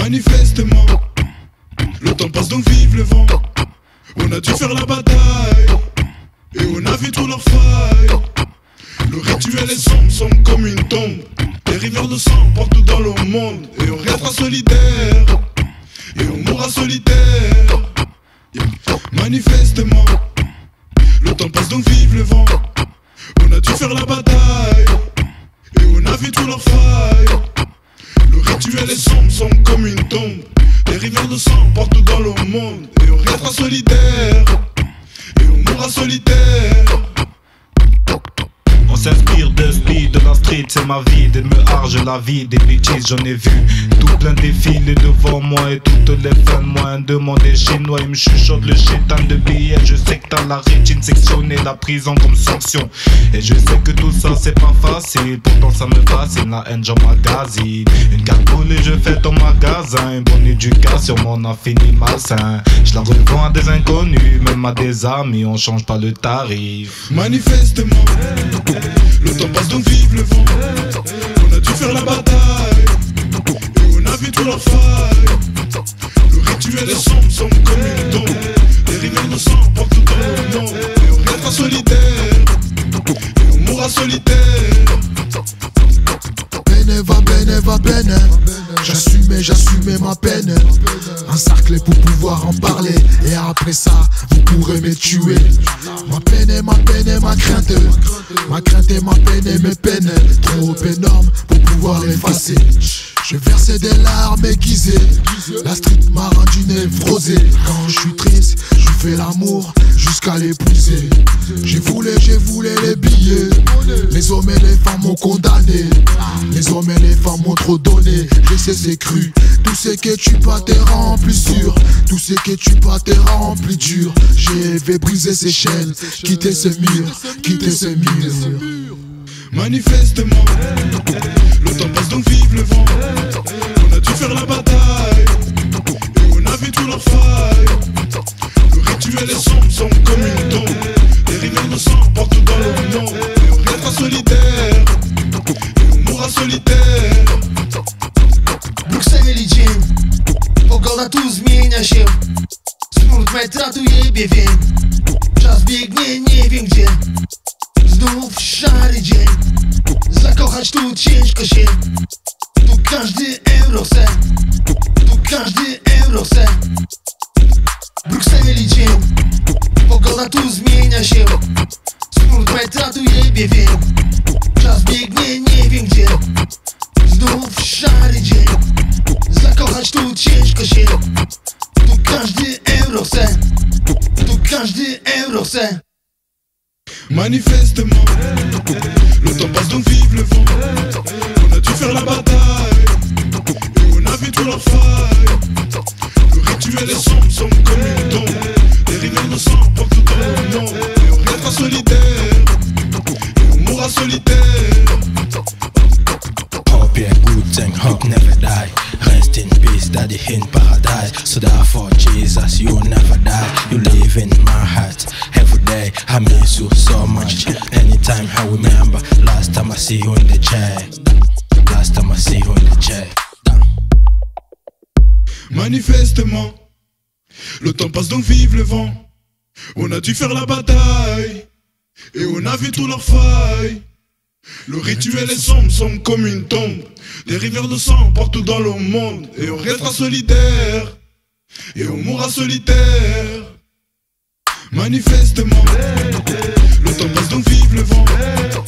Manifestement, le temps passe donc vive le vent. On a dû faire la bataille et on a vu tous leurs failles. Le rituel est sombre comme une tombe. Des rivières de sang partout dans le monde. Et on restera solidaire et on mourra solitaire. Manifestement, le temps passe donc vive le vent. On a dû faire la bataille et on a vu tous leurs failles. Le rituel est sombre comme une tombe. Des rivières de sang partout dans le monde. Et on restera solidaire et on mourra solitaire. On s'inspire de speed, de la street, c'est ma vie. Des meurs, je la vie, des bitches, j'en ai vu tout plein défilés devant moi. Et toutes les fins de mois, un demandé chinois. Il me chuchote le chétan de billets. Je sais que t'as la rétine sectionnée, la prison comme sanction. Et je sais que tout ça c'est pas facile. Pourtant ça me fascine, la haine j'en magazine. Une carte et je fais ton magasin. Une bonne éducation, on a fini malsain. Je la revends à des inconnus, même à des amis. On change pas le tarif. Manifestement, le temps passe donc vive le vent. On a dû faire la bataille et on a vu tous leurs failles. Le rituel est sombre comme une tombe. Des rivières de sang partout dans le monde. Et on restera solidaire et on mourra solitaire. Bene va bene. J'assumais ma peine. Encerclé pour pouvoir en parler. Et après ça, vous pourrez me tuer. Ma peine, ma crainte. Ma crainte et ma peine et mes peines. Trop énorme pour pouvoir l'effacer. Je versais des larmes aiguisées. La street m'a rendu névrosé. Quand je suis triste, je fais l'amour jusqu'à l'épouser. J'ai voulu les billets. Les hommes et les femmes m'ont condamné. Les hommes et les femmes m'ont trop donné. Je sais c'est cru. Tout ce que tu pas te rend plus sûr. Tout ce que tu pas te rend plus dur. Je vais briser ces chaînes. Quitter ce mur. Quitter ce mur. Manifestement, le temps passe donc vive le vent. On a dû faire la bataille et on a vu tous leurs failles. Le rituel est sombre comme une tombe. Des rivières de sang partout dans le monde. Et on restera solidaire et on mourra solitaire. Brukseli dzień, pogoda tu zmienia się. Smród metra tu jebie wiem. Czas biegnie nie wiem gdzie. Znów szary dzień. Zakochać tu ciężko się. Tu każdy euro se. Tu każdy euro se. Brukseli dzień, pogoda tu zmienia się. Smród metra tu jebie wiem. Czas biegnie nie wiem gdzie. Znów szary dzień. Zakochać tu ciężko się. Tu każdy euro se. Tu każdy euro se. Manifestement, le temps passe donc vive le vent. On a dû faire la bataille et on a vu tous leurs failles. Le rituel est sombre comme une tombe. Des rivières de sang partout dans le monde. Et on restera solidaire et on mourra solitaire. Hope you're good thing, hope never die. Rest in peace, daddy in paradise. So therefore Jesus, you never die. You live in my heart. Every day I miss you so much. Anytime I remember, last time I see you in the chair. Last time I see you in the chair. Manifestement, le temps passe donc vive le vent. On a dû faire la bataille et on a vu tous leurs failles. Le rituel est sombre comme une tombe. Des rivières de sang partout dans le monde. Et on restera solidaire et on mourra solitaire. Manifestement, le temps passe donc vive le vent.